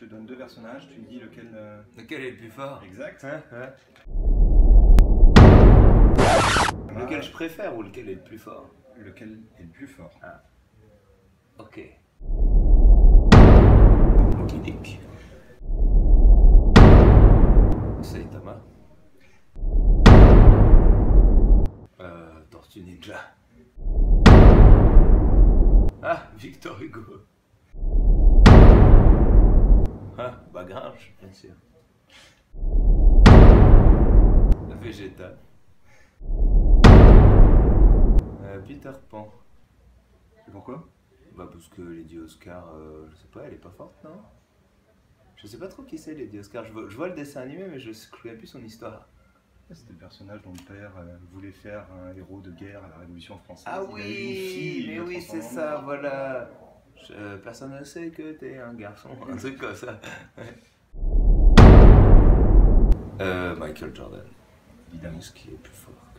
te donne deux personnages, tu me dis lequel... Lequel est le plus fort? Exact. Lequel je préfère ou lequel est le plus fort? Lequel est le plus fort? Ah. Ok. Moby Dick. Saitama. Tortue Ninja. Ah, Victor Hugo. Ah, bah Grinch, bien sûr. Vegeta. Peter Pan. Et pourquoi? Bah parce que Lady Oscar, je sais pas, elle est pas forte, non? Je sais pas trop qui c'est Lady Oscar, je vois le dessin animé mais je ne connais plus son histoire. C'était le personnage dont le père voulait faire un héros de guerre à la Révolution française. Ah Il a eu une fille, oui, mais oui c'est ça, voilà. Personne ne sait que t'es un garçon, un truc comme ça. Michael Jordan. Évidemment. Ce qui est plus fort.